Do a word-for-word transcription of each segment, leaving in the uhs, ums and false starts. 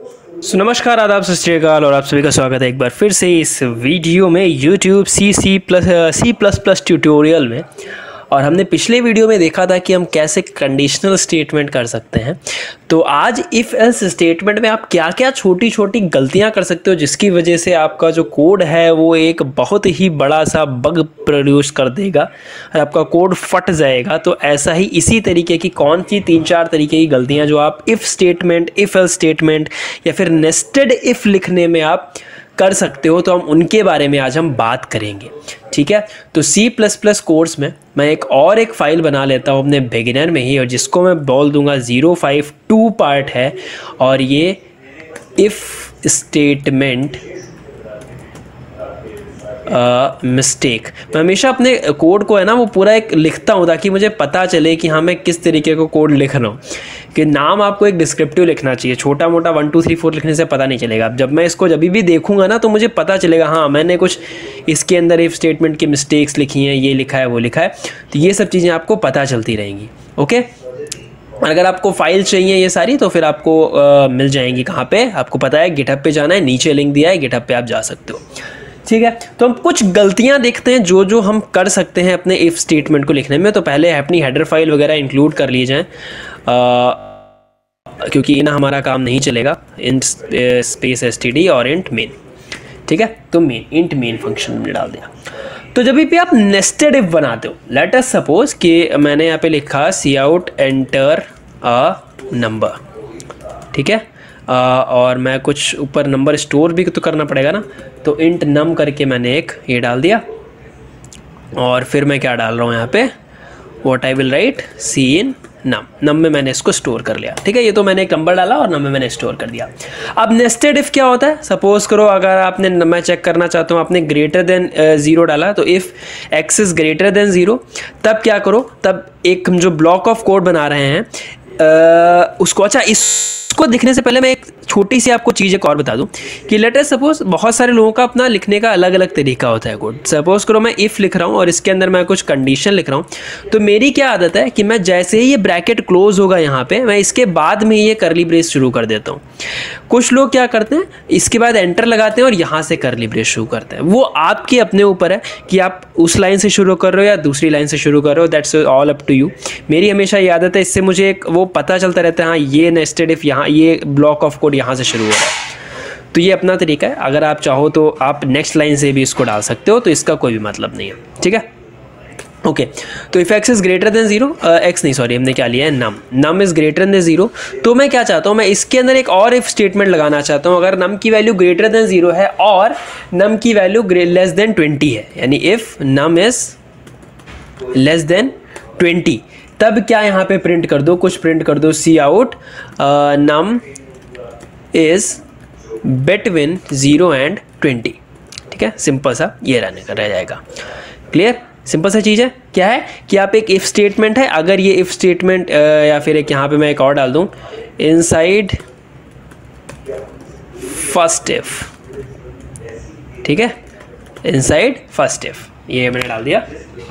सो नमस्कार, आदाब, सत श्री अकाल और आप सभी का स्वागत है एक बार फिर से इस वीडियो में YouTube C C plus C plus plus tutorial में। और हमने पिछले वीडियो में देखा था कि हम कैसे कंडीशनल स्टेटमेंट कर सकते हैं। तो आज इफ़ एल्स स्टेटमेंट में आप क्या क्या छोटी छोटी गलतियां कर सकते हो जिसकी वजह से आपका जो कोड है वो एक बहुत ही बड़ा सा बग प्रोड्यूस कर देगा और आपका कोड फट जाएगा। तो ऐसा ही इसी तरीके की कौन सी तीन चार तरीके की गलतियां जो आप if statement, if else statement या फिर नेस्टेड इफ़ लिखने में आप कर सकते हो, तो हम उनके बारे में आज हम बात करेंगे। ठीक है, तो सी प्लस प्लस कोर्स में मैं एक और एक फ़ाइल बना लेता हूँ अपने बिगिनर में ही, और जिसको मैं बोल दूंगा ज़ीरो फाइव टू पार्ट है। और ये इफ़ स्टेटमेंट मिस्टेक uh, मैं हमेशा अपने कोड को है ना वो पूरा एक लिखता हूँ ताकि मुझे पता चले कि हाँ मैं किस तरीके का कोड लिख रहा हूँ। कि नाम आपको एक डिस्क्रिप्टिव लिखना चाहिए, छोटा मोटा वन टू थ्री फोर लिखने से पता नहीं चलेगा। जब मैं इसको जब भी देखूंगा ना तो मुझे पता चलेगा हाँ मैंने कुछ इसके अंदर इफ स्टेटमेंट की मिस्टेक्स लिखी हैं, ये लिखा है वो लिखा है। तो ये सब चीज़ें आपको पता चलती रहेंगी। ओके, अगर आपको फाइल चाहिए ये सारी तो फिर आपको आ, मिल जाएंगी कहाँ पे, आपको पता है गिटहब पे जाना है, नीचे लिंक दिया है, गिटहब पे आप जा सकते हो। ठीक है, तो हम कुछ गलतियां देखते हैं जो जो हम कर सकते हैं अपने इफ़ स्टेटमेंट को लिखने में। तो पहले अपनी हेडर फाइल वगैरह इंक्लूड कर ली जाए, क्योंकि इन हमारा काम नहीं चलेगा int space S T D और इंट मेन। ठीक है, तो मेन इंट मेन फंक्शन में डाल दिया। तो जब भी आप नेस्टेड इफ बनाते हो, लेट अस सपोज कि मैंने यहाँ पे लिखा C out enter a number. ठीक है, Uh, और मैं कुछ ऊपर नंबर स्टोर भी तो करना पड़ेगा ना, तो इंट नम करके मैंने एक ये डाल दिया। और फिर मैं क्या डाल रहा हूँ यहाँ पे, what I will write C in num. Num में मैंने इसको स्टोर कर लिया। ठीक है, ये तो मैंने एक नंबर डाला और नम में मैंने स्टोर कर दिया। अब नेस्टेड इफ़ क्या होता है, सपोज करो अगर आपने, मैं चेक करना चाहता हूँ, आपने ग्रेटर देन ज़ीरो डाला, तो if X is greater than zero तब क्या करो, तब एक हम जो ब्लॉक ऑफ कोड बना रहे हैं uh, उसको, अच्छा इसको दिखने से पहले मैं एक छोटी सी आपको चीज़ एक और बता दूं कि लेट अस सपोज बहुत सारे लोगों का अपना लिखने का अलग अलग तरीका होता है कोड। सपोज करो मैं इफ़ लिख रहा हूं और इसके अंदर मैं कुछ कंडीशन लिख रहा हूं, तो मेरी क्या आदत है कि मैं जैसे ही ये ब्रैकेट क्लोज होगा यहाँ पे, मैं इसके बाद में ये करली ब्रेस शुरू कर देता हूँ। कुछ लोग क्या करते हैं, इसके बाद एंटर लगाते हैं और यहाँ से करली ब्रेस शुरू करते हैं। वो आपके अपने ऊपर है कि आप उस लाइन से शुरू कर रहे हो या दूसरी लाइन से शुरू कर रहे हो, that's all up to you. मेरी हमेशा ये आदत है, इससे मुझे एक वो पता चलता रहता है हाँ ये नेस्टेड इफ यहाँ, ये ब्लॉक ऑफ कोड यहाँ से शुरू हो रहा है। तो ये अपना तरीका है, अगर आप चाहो तो आप नेक्स्ट लाइन से भी इसको डाल सकते हो, तो इसका कोई भी मतलब नहीं है। ठीक है, ओके okay. तो if X is greater than zero, X नहीं सॉरी हमने क्या लिया है num, num is greater than zero, तो मैं क्या चाहता हूँ, मैं इसके अंदर एक और इफ स्टेटमेंट लगाना चाहता हूँ। अगर नम की वैल्यू ग्रेटर देन जीरो है और नम की वैल्यू लेस देन ट्वेंटी है, यानी if num is less than twenty, तब क्या यहाँ पे प्रिंट कर दो, कुछ प्रिंट कर दो, C out num is between zero and twenty. ठीक है, सिंपल सा ये रहने का रह जाएगा। क्लियर, सिंपल सा चीज़ है। क्या है कि आप एक इफ़ स्टेटमेंट है, अगर ये इफ़ स्टेटमेंट या फिर एक यहाँ पे मैं एक और डाल दूँ, इनसाइड फर्स्ट इफ। ठीक है, इनसाइड फर्स्ट इफ, ये मैंने डाल दिया।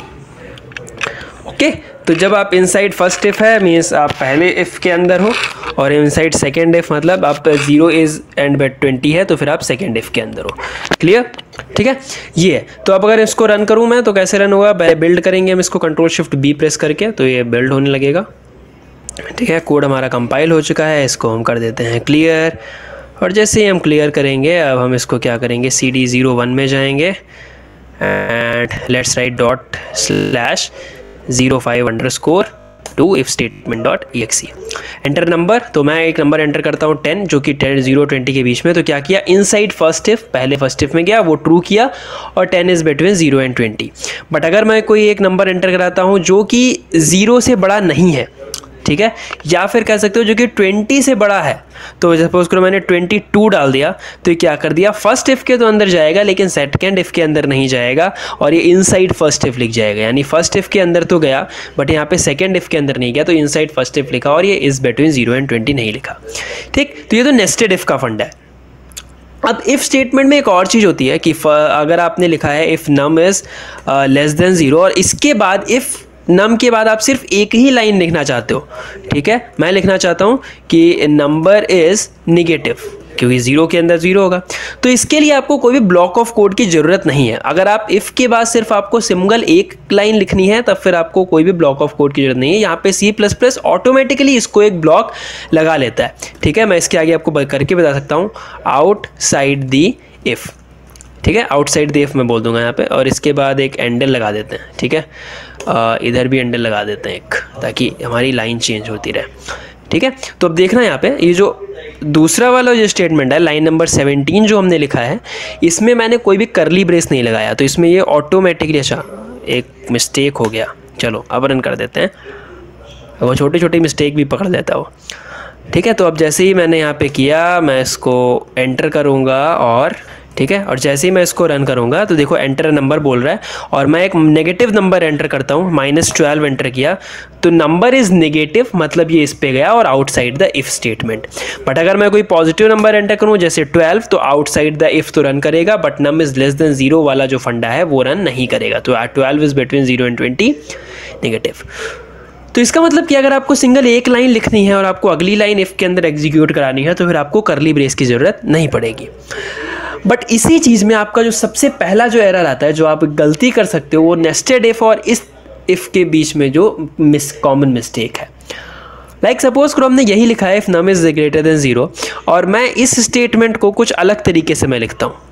ओके, तो जब आप इनसाइड फर्स्ट इफ है मीन्स आप पहले इफ़ के अंदर हो, और इनसाइड सेकेंड इफ मतलब आप zero is and bet twenty है तो फिर आप सेकेंड इफ के अंदर हो। क्लियर, ठीक है, ये है। तो अब अगर इसको रन करूं मैं तो कैसे रन होगा, बिल्ड करेंगे हम इसको कंट्रोल शिफ्ट बी प्रेस करके, तो ये बिल्ड होने लगेगा। ठीक है, कोड हमारा कंपाइल हो चुका है, इसको हम कर देते हैं क्लियर। और जैसे ही हम क्लियर करेंगे अब हम इसको क्या करेंगे, सी डी ज़ीरो वन में जाएंगे and let's write dot slash zero five underscore two if statement dot E X E. Enter number, तो मैं एक नंबर एंटर करता हूँ टेन, जो कि टेन जीरो ट्वेंटी के बीच में। तो क्या किया, इनसाइड फर्स्ट इफ, पहले फर्स्ट इफ में गया वो ट्रू किया, और ten is between zero and twenty. But अगर मैं कोई एक नंबर एंटर कराता हूँ जो कि जीरो से बड़ा नहीं है, ठीक है, या फिर कह सकते हो जो कि ट्वेंटी से बड़ा है, तो सपोज करो मैंने ट्वेंटी टू डाल दिया, तो ये क्या कर दिया, फर्स्ट इफ के तो अंदर जाएगा लेकिन सेकंड इफ के अंदर नहीं जाएगा, और ये इनसाइड फर्स्ट इफ लिख जाएगा। यानी फर्स्ट इफ के अंदर तो गया बट यहाँ पे सेकंड इफ के अंदर नहीं गया, तो इनसाइड फर्स्ट इफ लिखा और ये is between zero and twenty नहीं लिखा। ठीक, तो ये तो नेस्टेड इफ का फंडा है। अब इफ़ स्टेटमेंट में एक और चीज़ होती है कि अगर आपने लिखा है if num is less than zero, और इसके बाद इफ़ नम के बाद आप सिर्फ एक ही लाइन लिखना चाहते हो, ठीक है, मैं लिखना चाहता हूँ कि नंबर इज़ निगेटिव, क्योंकि ज़ीरो के अंदर ज़ीरो होगा। तो इसके लिए आपको कोई भी ब्लॉक ऑफ कोड की ज़रूरत नहीं है। अगर आप इफ़ के बाद सिर्फ आपको सिंगल एक लाइन लिखनी है तब फिर आपको कोई भी ब्लॉक ऑफ कोड की ज़रूरत नहीं है। यहाँ पे सी प्लस प्लस ऑटोमेटिकली इसको एक ब्लॉक लगा लेता है। ठीक है, मैं इसके आगे आपको करके बता सकता हूँ, आउटसाइड दी इफ़। ठीक है, आउटसाइड द इफ मैं बोल दूंगा यहाँ पे, और इसके बाद एक एंडल लगा देते हैं। ठीक है, आ, इधर भी एंडल लगा देते हैं एक, ताकि हमारी लाइन चेंज होती रहे। ठीक है, तो अब देखना यहाँ पे ये जो दूसरा वाला जो स्टेटमेंट है, लाइन नंबर सेवनटीन जो हमने लिखा है, इसमें मैंने कोई भी करली ब्रेस नहीं लगाया, तो इसमें ये ऑटोमेटिकली, अच्छा एक मिस्टेक हो गया, चलो अब रन कर देते हैं। वो छोटी छोटी मिस्टेक भी पकड़ लेता वो। ठीक है, तो अब जैसे ही मैंने यहाँ पे किया, मैं इसको एंटर करूँगा और ठीक है, और जैसे ही मैं इसको रन करूँगा तो देखो एंटर नंबर बोल रहा है, और मैं एक नेगेटिव नंबर एंटर करता हूँ, माइनस ट्वेल्व एंटर किया तो नंबर इज़ नेगेटिव, मतलब ये इस पे गया और outside the if statement. But अगर मैं कोई पॉजिटिव नंबर एंटर करूँ जैसे ट्वेल्व, तो आउटसाइड द इफ़ तो रन करेगा, but num is less than zero वाला जो फंडा है वो रन नहीं करेगा। तो twelve is between zero and twenty, negative. तो इसका मतलब कि अगर आपको सिंगल एक लाइन लिखनी है और आपको अगली लाइन इफ़ के अंदर एग्जीक्यूट करानी है तो फिर आपको करली ब्रेस की ज़रूरत नहीं पड़ेगी। बट इसी चीज़ में आपका जो सबसे पहला जो एरर आता है, जो आप गलती कर सकते हो, वो नेस्टेड इफ़ और इस इफ़ के बीच में जो मिस कॉमन मिस्टेक है। लाइक सपोज करो हमने यही लिखा है if num is greater than zero, और मैं इस स्टेटमेंट को कुछ अलग तरीके से मैं लिखता हूँ।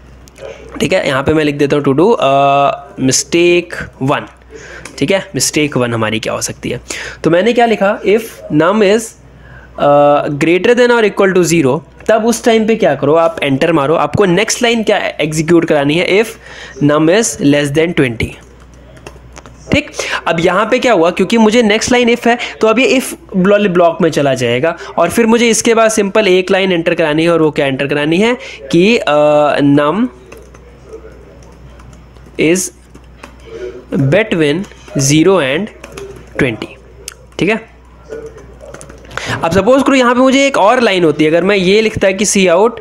ठीक है, यहाँ पे मैं लिख देता हूँ टू डू मिस्टेक वन। ठीक है, मिस्टेक वन हमारी क्या हो सकती है, तो मैंने क्या लिखा, if num is greater than और इक्वल टू ज़ीरो, तब उस टाइम पे क्या करो, आप एंटर मारो, आपको नेक्स्ट लाइन क्या एग्जीक्यूट करानी है, if num is less than twenty. ठीक, अब यहाँ पे क्या हुआ, क्योंकि मुझे नेक्स्ट लाइन इफ़ है तो अब ये इफ़ ब्लॉक में चला जाएगा, और फिर मुझे इसके बाद सिंपल एक लाइन एंटर करानी है, और वो क्या एंटर करानी है कि num is between zero and twenty. ठीक है, अब सपोज करो यहाँ पे मुझे एक और लाइन होती है, अगर मैं ये लिखता है कि सी आउट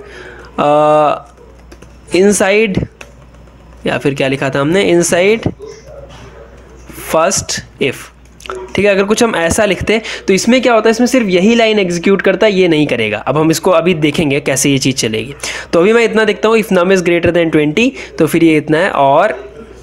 इनसाइड, या फिर क्या लिखा था हमने, इनसाइड फर्स्ट इफ। ठीक है, अगर कुछ हम ऐसा लिखते तो इसमें क्या होता है, इसमें सिर्फ यही लाइन एग्जीक्यूट करता है, ये नहीं करेगा। अब हम इसको अभी देखेंगे कैसे ये चीज़ चलेगी। तो अभी मैं इतना देखता हूँ, if num is greater than twenty, तो फिर ये इतना है, और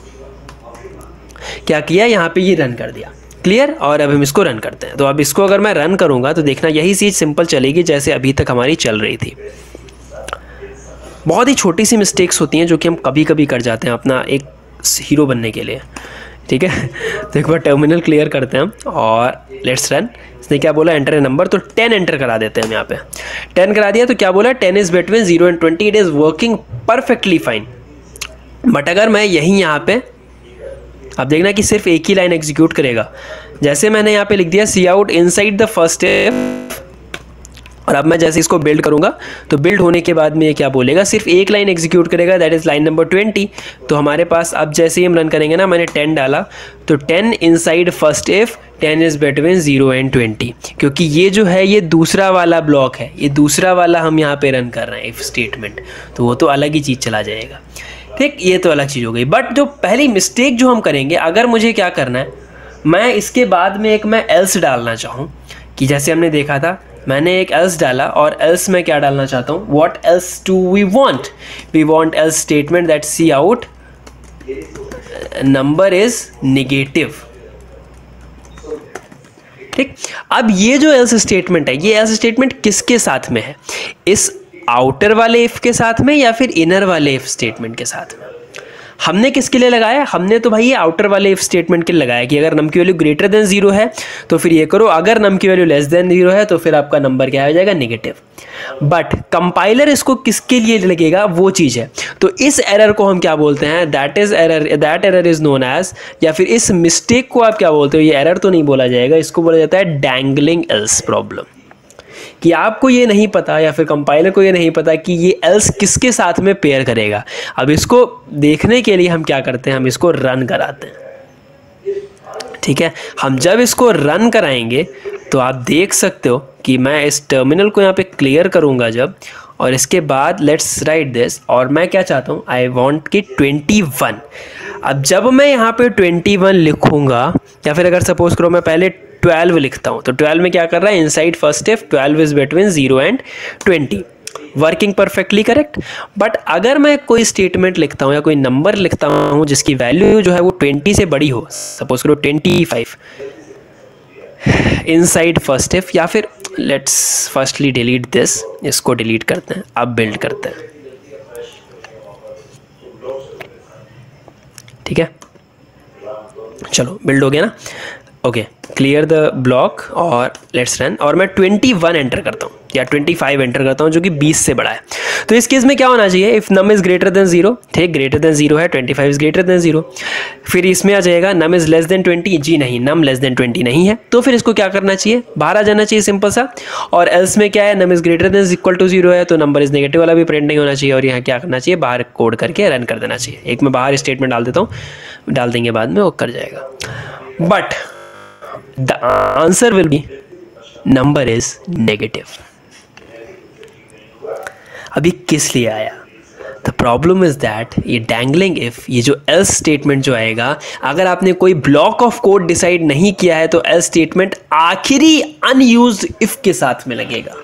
क्या किया यहाँ पे ये रन कर दिया। क्लियर, और अब हम इसको रन करते हैं। तो अब इसको अगर मैं रन करूँगा तो देखना यही चीज़ सिंपल चलेगी जैसे अभी तक हमारी चल रही थी। बहुत ही छोटी सी मिस्टेक्स होती हैं जो कि हम कभी कभी कर जाते हैं अपना एक हीरो बनने के लिए। ठीक है, तो एक बार टर्मिनल क्लियर करते हैं हम और लेट्स रन। इसने क्या बोला, एंटर ए नंबर, तो टेन एंटर करा देते हैं हम यहाँ पे। टेन करा दिया तो क्या बोला, ten is between zero and twenty, it is working perfectly fine. But अगर मैं यहीं यहाँ पे, अब देखना कि सिर्फ एक ही लाइन एग्जीक्यूट करेगा। जैसे मैंने यहाँ पे लिख दिया C out inside the first if, और अब मैं जैसे इसको बिल्ड करूँगा तो बिल्ड होने के बाद में ये क्या बोलेगा, सिर्फ एक लाइन एग्जीक्यूट करेगा, that is line number twenty. तो हमारे पास अब जैसे ही हम रन करेंगे ना, मैंने टेन डाला तो ten inside first if, ten is between zero and twenty, क्योंकि ये जो है ये दूसरा वाला ब्लॉक है, ये दूसरा वाला हम यहाँ पे रन कर रहे हैं इफ स्टेटमेंट, तो वो तो अलग ही चीज़ चला जाएगा। ठीक, ये तो अलग चीज़ हो गई। बट जो पहली मिस्टेक जो हम करेंगे, अगर मुझे क्या करना है, मैं इसके बाद में एक मैं एल्स डालना चाहूँ, कि जैसे हमने देखा था मैंने एक एल्स डाला, और एल्स मैं क्या डालना चाहता हूँ, what else do we want, we want else statement that C out number is negative. ठीक, अब ये जो एल्स स्टेटमेंट है, ये एल्स स्टेटमेंट किसके साथ में है, इस आउटर वाले इफ के साथ में या फिर इनर वाले इफ स्टेटमेंट के साथ में। हमने किसके लिए लगाया, हमने तो भाई ये आउटर वाले इफ स्टेटमेंट के लिए लगाया कि अगर नम की वैल्यू ग्रेटर देन जीरो है तो फिर ये करो, अगर नम की वैल्यू लेस देन जीरो है तो फिर आपका नंबर क्या हो जाएगा, नेगेटिव। बट कंपाइलर इसको किसके लिए लगेगा वो चीज़ है। तो इस एरर को हम क्या बोलते हैं, that is error, that error is known as, या फिर इस मिस्टेक को आप क्या बोलते हो, ये एरर तो नहीं बोला जाएगा, इसको बोला जाता है डैंगलिंग एल्स प्रॉब्लम। कि आपको ये नहीं पता या फिर कंपाइलर को ये नहीं पता कि ये एल्स किसके साथ में पेयर करेगा। अब इसको देखने के लिए हम क्या करते हैं, हम इसको रन कराते हैं। ठीक है, हम जब इसको रन कराएंगे तो आप देख सकते हो कि मैं इस टर्मिनल को यहाँ पे क्लियर करूँगा जब, और इसके बाद लेट्स राइट दिस, और मैं क्या चाहता हूँ, आई वांट कि ट्वेंटी वन। अब जब मैं यहाँ पे ट्वेंटी वन लिखूँगा, या फिर अगर सपोज करो मैं पहले ट्वेल्व लिखता हूँ, तो ट्वेल्व में क्या कर रहा है, inside first if twelve is between zero and twenty. Working perfectly correct. But अगर मैं कोई स्टेटमेंट लिखता हूँ या कोई नंबर लिखता हूँ जिसकी वैल्यू जो है वो ट्वेंटी से बड़ी हो, सपोज करो twenty five inside first if, या फिर लेट्स फर्स्टली डिलीट दिस, इसको डिलीट करते हैं, अब बिल्ड करते हैं। ठीक है, चलो बिल्ड हो गया ना। ओके, क्लियर द ब्लॉक और लेट्स रन। और मैं ट्वेंटी वन एंटर करता हूँ या ट्वेंटी फाइव एंटर करता हूँ जो कि बीस से बड़ा है। तो इस केस में क्या होना चाहिए, if num is greater than zero, ठीक, ग्रेटर देन जीरो है, twenty five is greater than zero, फिर इसमें आ जाएगा num is less than twenty, जी नहीं, नम लेस देन ट्वेंटी नहीं है, तो फिर इसको क्या करना चाहिए, बाहर आ जाना चाहिए, सिंपल सा। और एल्स में क्या है, num is greater than equal to zero है, तो नंबर इज़ नेगेटिव वाला भी प्रिंट नहीं होना चाहिए, और यहाँ क्या करना चाहिए, बाहर कोड करके रन कर देना चाहिए। एक मैं बाहर स्टेटमेंट डाल देता हूँ, डाल देंगे बाद में, वो कर जाएगा। But the answer will be number is negative. अभी किस लिए आया, द प्रॉब्लम इज दैट ये डैंगलिंग इफ, ये जो एल्स स्टेटमेंट जो आएगा, अगर आपने कोई ब्लॉक ऑफ कोड डिसाइड नहीं किया है तो एल्स स्टेटमेंट आखिरी अनयूज्ड इफ के साथ में लगेगा।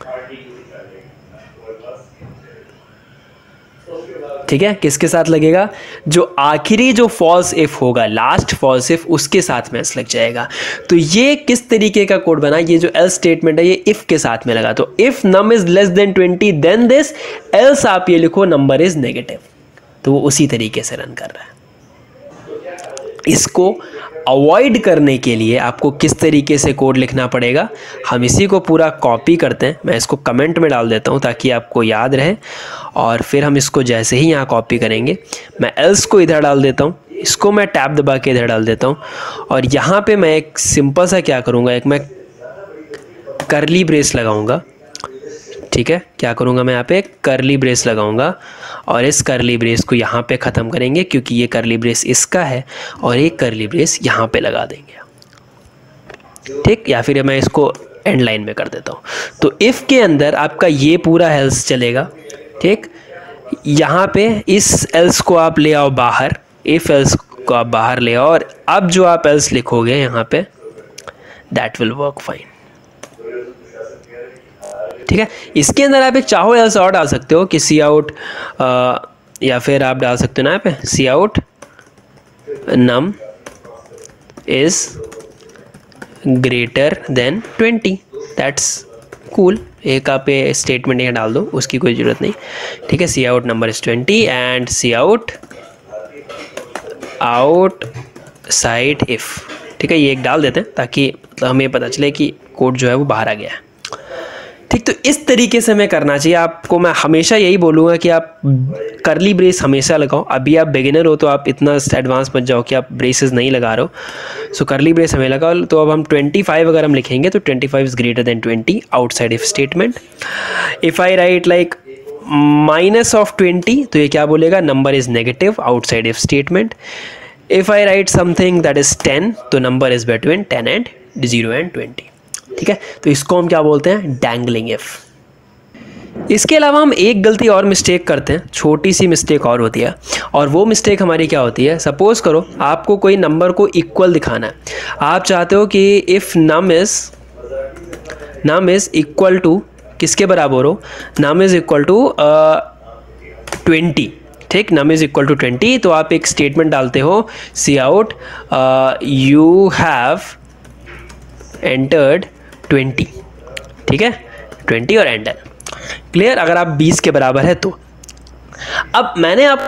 ठीक है, किसके साथ लगेगा, जो आखिरी जो फॉल्स इफ होगा, लास्ट फॉल्स इफ, उसके साथ में एल्स लग जाएगा। तो ये किस तरीके का कोड बना, ये जो एल्स स्टेटमेंट है ये इफ के साथ में लगा। तो if num is less than twenty then this, else आप ये लिखो नंबर इज नेगेटिव। तो वो उसी तरीके से रन कर रहा है। इसको अवॉइड करने के लिए आपको किस तरीके से कोड लिखना पड़ेगा, हम इसी को पूरा कॉपी करते हैं। मैं इसको कमेंट में डाल देता हूँ ताकि आपको याद रहे, और फिर हम इसको जैसे ही यहाँ कॉपी करेंगे, मैं एल्स को इधर डाल देता हूँ, इसको मैं टैब दबा के इधर डाल देता हूँ, और यहाँ पे मैं एक सिंपल सा क्या करूँगा, एक मैं करली ब्रेस लगाऊँगा। ठीक है, क्या करूँगा मैं यहाँ पे करली ब्रेस लगाऊंगा, और इस करली ब्रेस को यहाँ पे ख़त्म करेंगे क्योंकि ये करली ब्रेस इसका है, और एक करली ब्रेस यहाँ पे लगा देंगे। ठीक, या फिर मैं इसको एंड लाइन में कर देता हूँ। तो इफ़ के अंदर आपका ये पूरा एल्स चलेगा। ठीक, यहाँ पे इस एल्स को आप ले आओ बाहर, इफ़ एल्स को आप बाहर ले आओ, और अब जो आप एल्स लिखोगे यहाँ पे, दैट विल वर्क फाइन। ठीक है, इसके अंदर आप एक चाहो एल्स और डाल सकते हो कि सी आउट, या फिर आप डाल सकते हो ना यहाँ पे C out num is greater than twenty, that's cool. एक आप स्टेटमेंट यहाँ डाल दो, उसकी कोई ज़रूरत नहीं। ठीक है, C out number is twenty and C out outside if. ठीक है, ये एक डाल देते हैं ताकि हमें पता चले कि कोड जो है वो बाहर आ गया है। ठीक, तो इस तरीके से मैं करना चाहिए आपको। मैं हमेशा यही बोलूँगा कि आप करली ब्रेस हमेशा लगाओ। अभी आप बिगिनर हो तो आप इतना एडवांस मत जाओ कि आप ब्रेसेस नहीं लगा रहे हो, सो करली ब्रेस हमें लगाओ। तो अब हम ट्वेंटी फाइव अगर हम लिखेंगे तो twenty five is greater than twenty outside if statement. If I write like minus of twenty, तो ये क्या बोलेगा, number is negative outside if statement. If I write something that is ten, तो number is between ten and zero and twenty. ठीक है, तो इसको हम क्या बोलते हैं, डैंगलिंग इफ। इसके अलावा हम एक गलती और मिस्टेक करते हैं, छोटी सी मिस्टेक और होती है, और वो मिस्टेक हमारी क्या होती है, सपोज करो आपको कोई नंबर को इक्वल दिखाना है। आप चाहते हो कि if num is num is equal to, किसके बराबर हो, num is equal to twenty. ठीक, num is equal to twenty, तो आप एक स्टेटमेंट डालते हो C out you have entered twenty. ठीक है, ट्वेंटी और एंटर, क्लियर। अगर आप बीस के बराबर है तो अब मैंने आप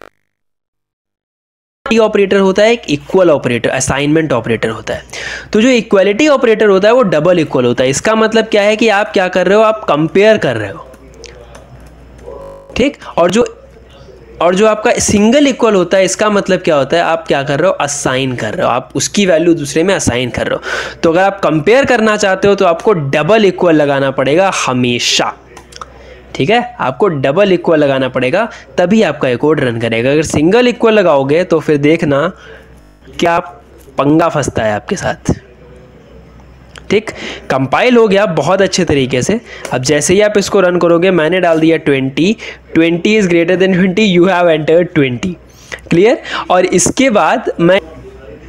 ऑपरेटर होता है एक इक्वल ऑपरेटर, असाइनमेंट ऑपरेटर होता है। तो जो इक्वलिटी ऑपरेटर होता है वो डबल इक्वल होता है। इसका मतलब क्या है कि आप क्या कर रहे हो, आप कंपेयर कर रहे हो। ठीक, और जो और जो आपका सिंगल इक्वल होता है, इसका मतलब क्या होता है, आप क्या कर रहे हो, असाइन कर रहे हो, आप उसकी वैल्यू दूसरे में असाइन कर रहे हो। तो अगर आप कंपेयर करना चाहते हो तो आपको डबल इक्वल लगाना पड़ेगा हमेशा। ठीक है, आपको डबल इक्वल लगाना पड़ेगा, तभी आपका ये कोड रन करेगा। अगर सिंगल इक्वल लगाओगे तो फिर देखना क्या पंगा फंसता है आपके साथ। ठीक, कंपाइल हो गया बहुत अच्छे तरीके से। अब जैसे ही आप इसको रन करोगे, मैंने डाल दिया twenty, twenty is greater than twenty, you have entered twenty, clear. और इसके बाद मैं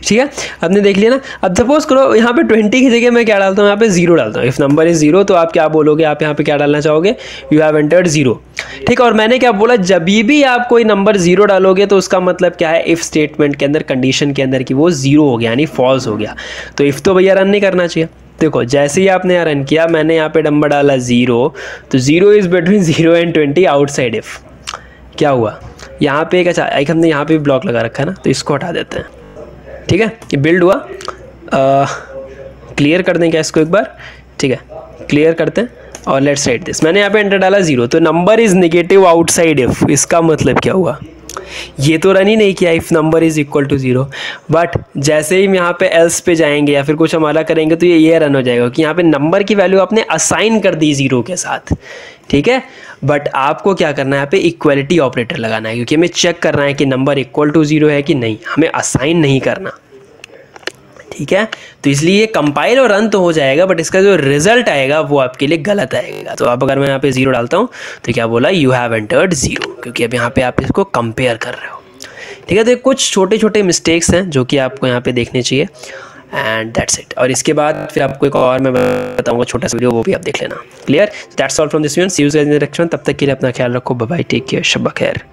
ठीक है, आपने देख लिया ना। अब सपोज करो यहाँ पे ट्वेंटी की जगह मैं क्या डालता हूँ, यहाँ पे जीरो डालता हूँ। इफ़ नंबर इज जीरो तो आप क्या बोलोगे, आप यहाँ पे क्या डालना चाहोगे, यू हैव एंटर्ड जीरो। ठीक है, और मैंने क्या बोला, जब भी आप कोई नंबर जीरो डालोगे तो उसका मतलब क्या है, इफ़ स्टेटमेंट के अंदर, कंडीशन के अंदर कि वो जीरो हो गया यानी फॉल्स हो गया। तो इफ़ तो भैया रन नहीं करना चाहिए। देखो जैसे ही आपने यहाँ रन किया, मैंने यहाँ पे नंबर डाला जीरो, तो zero is between zero and twenty outside if. क्या हुआ यहाँ पे, एक अच्छा एक हमने यहाँ पे भी ब्लॉक लगा रखा है ना, तो इसको हटा देते हैं। ठीक है, ये बिल्ड हुआ। क्लियर कर दें क्या इसको एक बार, ठीक है, क्लियर करते हैं और लेट्स राइट दिस। मैंने यहाँ पे एंटर डाला जीरो, तो number is negative outside if. इसका मतलब क्या हुआ, ये तो रन ही नहीं किया if number is equal to zero, but जैसे ही हम यहाँ पे एल्स पे जाएंगे या फिर कुछ हमारा करेंगे तो ये ये रन हो जाएगा कि यहाँ पे नंबर की वैल्यू आपने असाइन कर दी ज़ीरो के साथ। ठीक है, बट आपको क्या करना है, यहाँ पे इक्वलिटी ऑपरेटर लगाना है, क्योंकि हमें चेक करना है कि नंबर इक्वल टू ज़ीरो है कि नहीं, हमें असाइन नहीं करना। ठीक है, तो इसलिए ये कंपाइल और रन तो हो जाएगा, बट इसका जो रिजल्ट आएगा वो आपके लिए गलत आएगा। तो अब अगर मैं यहाँ पे जीरो डालता हूँ तो क्या बोला, यू हैव एंटर्ड जीरो, क्योंकि अब यहाँ पे आप इसको कंपेयर कर रहे हो। ठीक है, तो कुछ छोटे छोटे मिस्टेक्स हैं जो कि आपको यहाँ पे देखने चाहिए, एंड दैट्स इट। और इसके बाद फिर आपको एक और मैं बताऊँगा छोटा सा वीडियो, वो भी आप देख लेना। Clear, that's all from this video, see you guys in the next one. तब तक के लिए अपना ख्याल रखो, बाय बाय, टेक केयर, शब्बा खैर।